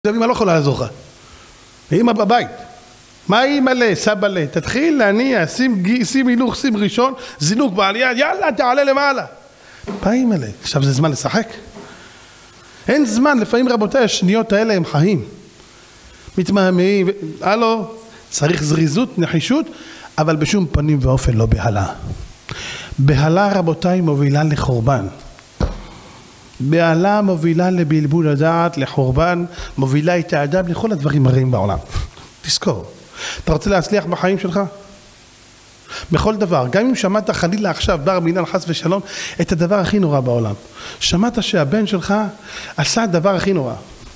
אמא לא יכולה לעזור לך. אמא בבית. מה אמא לה, סבא לה? תתחיל להניע, שים הילוך, שים ראשון, זינוק בעלייה, יאללה, תעלה למעלה. מה אמא לה? עכשיו זה זמן לשחק? אין זמן, לפעמים רבותיי, השניות האלה הם חיים. מתמהמהים, הלו, צריך זריזות, נחישות, אבל בשום פנים ואופן לא בהלה. בהלה רבותיי מובילה לחורבן. בהלה מובילה לבלבול הדעת, לחורבן, מובילה את האדם לכל הדברים הרעים בעולם. תזכור, אתה רוצה להצליח בחיים שלך? בכל דבר, גם אם שמעת חלילה עכשיו בר מינן חס ושלום את הדבר הכי נורא בעולם, שמעת שהבן שלך עשה הדבר הכי נורא,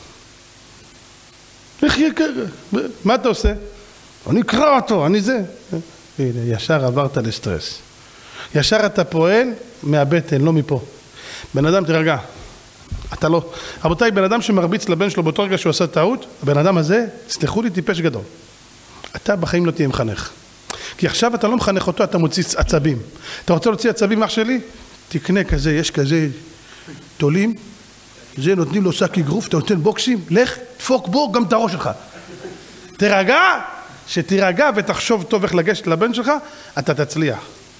איך יקרה? מה אתה עושה? אני אקרא אותו, אני זה. הנה, ישר עברת לסטרס, ישר אתה פועל מהבטן, לא מפה. בן אדם תרגע, אתה לא. רבותיי, בן אדם שמרביץ לבן שלו באותו רגע שהוא עשה טעות, הבן אדם הזה, סלחו לי, טיפש גדול. אתה בחיים לא תהיה מחנך, כי עכשיו אתה לא מחנך אותו, אתה מוציא עצבים. אתה רוצה להוציא עצבים, אח שלי? תקנה כזה, יש כזה תולים, זה נותנים לו שק אגרוף, אתה נותן בוקסים, לך תפוק בו גם את הראש שלך. תרגע, שתירגע ותחשוב טוב איך לגשת לבן שלך, אתה תצליח.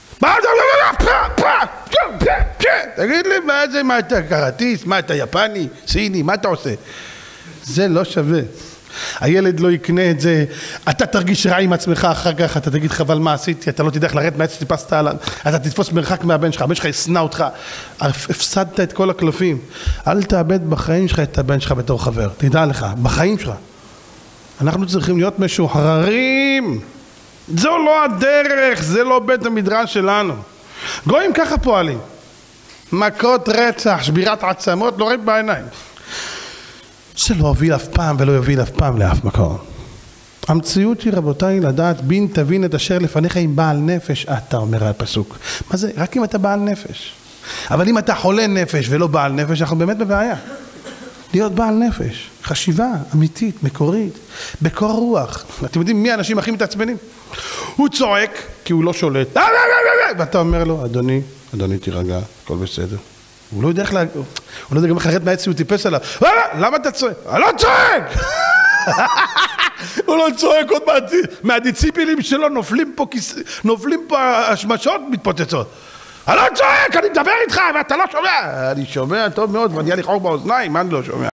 תגיד לי, מה זה, מה אתה קראטיסט, מה אתה יפני, סיני, מה אתה עושה? זה לא שווה. הילד לא יקנה את זה, אתה תרגיש רע עם עצמך אחר כך, אתה תגיד חבל מה עשיתי, אתה לא תדע איך לרדת מעץ שטיפסת עליו, אתה תתפוס מרחק מהבן שלך, הבן שלך ישנא אותך, הפסדת את כל הקלפים. אל תאבד בחיים שלך את הבן שלך בתור חבר, תדע לך, בחיים שלך. אנחנו צריכים להיות משוחררים, זו לא הדרך, זה לא בית המדרש שלנו. גויים ככה פועלים, מכות רצח, שבירת עצמות, לא רואים בעיניים. זה לא הוביל אף פעם ולא יוביל אף פעם לאף מקום. המציאות היא רבותיי לדעת בין תבין את אשר לפניך עם בעל נפש, אתה אומר הפסוק. מה זה? רק אם אתה בעל נפש. אבל אם אתה חולה נפש ולא בעל נפש, אנחנו באמת בבעיה. להיות בעל נפש, חשיבה אמיתית, מקורית, בקור רוח. אתם יודעים מי האנשים הכי מתעצבנים? הוא צועק כי הוא לא שולט. ואתה אומר לו, אדוני תירגע, הכל בסדר. הוא לא יודע איך הוא לא יודע גם איך לרדת מהעץ, הוא טיפס עליו. למה אתה צועק? אני לא צועק! הוא לא צועק עוד מהדיציפילים שלו, נופלים פה השמשות מתפוצצות. אני לא צועק, אני מדבר איתך ואתה לא שומע. אני שומע טוב מאוד, ואני היה לי חור באוזניים, מה אני לא שומע?